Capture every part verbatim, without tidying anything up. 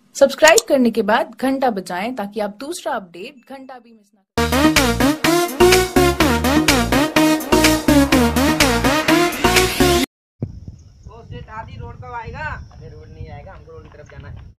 Subscribe करने के बाद घंटा बजाएं ताकि आप दूसरा अपडेट घंटा भी मिस ना करें। आदि रोड कब आएगा? अरे रोड नहीं आएगा, हमको रोड की तरफ जाना है।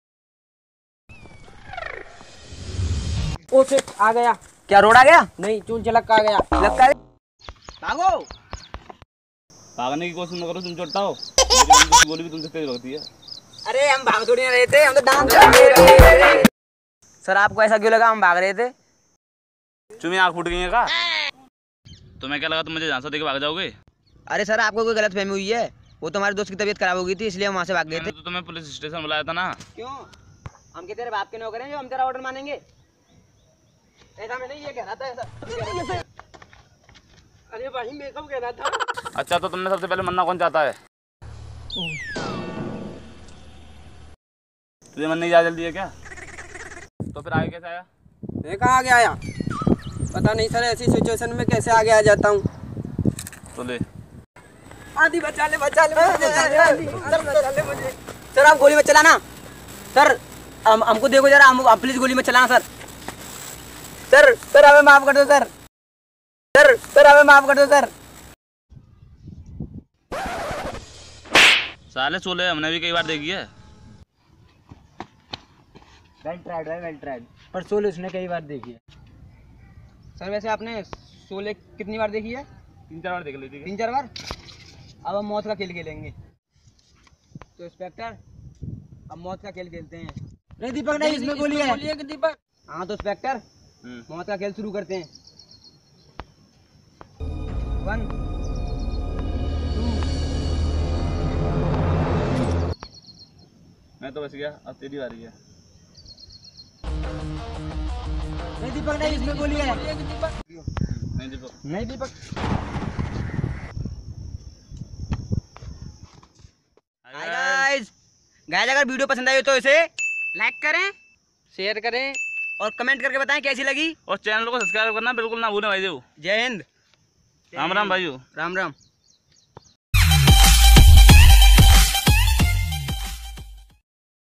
ओ शिट, आ गया। क्या रोड आ गया? नहीं, चूल चलक आ गया। लगता है भागो। भागने की कोशिश न करो, तुम चोटता हो। गोली भी तुमसे तेज लगती है। अरे हम भाग थोड़ी ना रहे थे, हम तो डांस कर रहे थे। सर आपको ऐसा क्यों लगा हम भाग रहे थे? तुम्हें आँख फूट गई है का? तुम्हें क्या लगा तुम मुझे झांसा देके भाग जाओगे? अरे सर आपको कोई गलत फहमी हुई है, वो तुम्हारे दोस्त की तबीयत खराब हो गई थी इसलिए हम वहाँ से भाग गए थे। तो तुम्हें पुलिस स्टेशन बुलाया था ना। क्यों? हम क्या तेरे बाप के नौकर हैं जो हम तेरा ऑर्डर मानेंगे? ऐसा मैं नहीं ये कह रहा था, ऐसा। अरे भाई मैं कब कह रहा था? अच्छा तो तुमने सबसे पहले मरना कौन चाहता है? तुझे मन नहीं जा जल्दी है क्या? तो फिर आगे कैसे आया? मैं कहाँ आगे आया? पता नहीं सर, ऐसी सिचुएशन में कैसे आगे आ जाता हूँ। तो ले आदि बचा ले, बचा ले, बचा ले, आदि, सर बचा ले मुझे। सर आप गोली मत चलाना सर, हम हमको देखो जरा, हम आप प्लीज गोली मत चलाना सर। सर सर हमें माफ कर दो सर। सर सर हमें माफ कर दो सर। साले सोले हमने भी कई बार देखी है। वेल ट्राइड है, वेल ट्राइड। पर सोले उसने कई बार देखी है। सर वैसे आपने सोले कितनी बार देखी है? तीन चार बार देख ली थी। तीन चार बार। अब हम मौत का खेल खेलेंगे। तो इंस्पेक्टर अब मौत का खेल खेलते हैं। नहीं दीपक नहीं, इसमें गोली है दीपक। हाँ तो इंस्पेक्टर मौत का खेल शुरू करते हैं। One two. मैं तो बच गया, अब तेरी बारी है। नहीं दीपक नहीं, इसमें गोली है दीपक। नहीं दीपक, नहीं दीपक। हाय गाइस, गाइस अगर वीडियो पसंद आई हो तो इसे लाइक करें, शेयर करें और कमेंट करके बताएं कैसी लगी। और चैनल को सब्सक्राइब करना बिल्कुल ना भूलें भाई। जय हिंद। राम राम भाइयों। राम राम।